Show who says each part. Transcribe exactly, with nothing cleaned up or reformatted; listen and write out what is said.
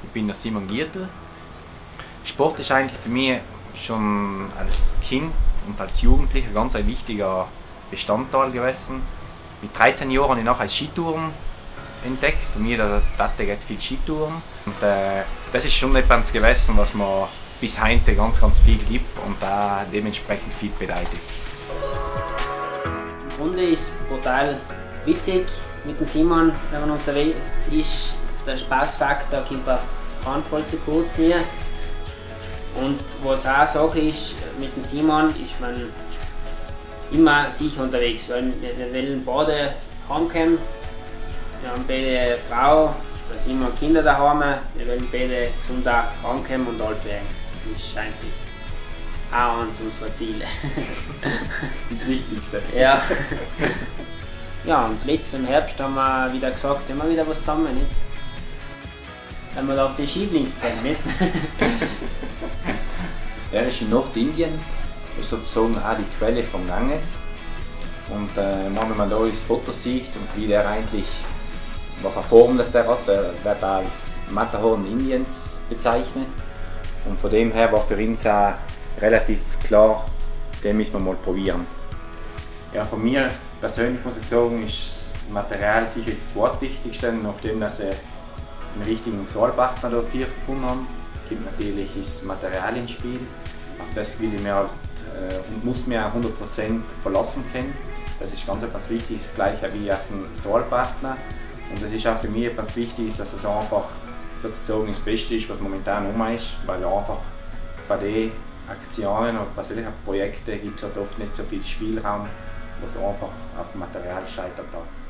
Speaker 1: Ich bin der Simon Giertl. Sport ist eigentlich für mich schon als Kind und als Jugendlicher ganz ein wichtiger Bestandteil gewesen. Mit dreizehn Jahren habe ich nachher Skitouren entdeckt. Von mir der Tate geht viel Skitouren. Und äh, das ist schon etwas gewesen, was mir bis heute ganz, ganz viel gibt und da dementsprechend viel bedeutet.
Speaker 2: Im Grunde ist es brutal witzig mit dem Simon, wenn man unterwegs ist. Der Spaßfaktor kommt auf keinen Fall zu kurz nie. Und was auch eine Sache ist, mit dem Simon ist man immer sicher unterwegs, weil wir wollen beide heimkommen. Wir haben beide eine Frau, da sind wir Kinder daheim, wir wollen beide gesund heimkommen und alt werden. Das ist eigentlich auch eines unserer Ziele.
Speaker 1: Das Wichtigste.
Speaker 2: Ja. Ja, und letzten Herbst haben wir wieder gesagt, wenn wir wieder was zusammen, nicht? Wenn wir da auf den Skilink können, nicht?
Speaker 1: Er ist in Nordindien, ist sozusagen auch die Quelle vom Ganges. Und äh, wenn man da das Foto sieht und wie der eigentlich, welche Form das der hat, der wird als Matterhorn Indiens bezeichnet. Und von dem her war für uns auch relativ klar, den müssen wir mal probieren. Ja, von mir persönlich muss ich sagen, ist das Material sicher das zweitwichtigste, nachdem dass wir einen richtigen Sollpartner dafür gefunden haben. Kommt natürlich das Material ins Spiel, auf das will ich mir halt, äh, und muss mir auch hundert Prozent verlassen können. Das ist ganz etwas Wichtiges, gleich wie auf den Sollpartner. Und das ist auch für mich etwas Wichtiges, dass es einfach sozusagen das Beste ist, was momentan um ist, weil einfach bei den Aktionen oder bei solchen Projekten gibt es halt oft nicht so viel Spielraum, was einfach auf dem Material scheitern darf.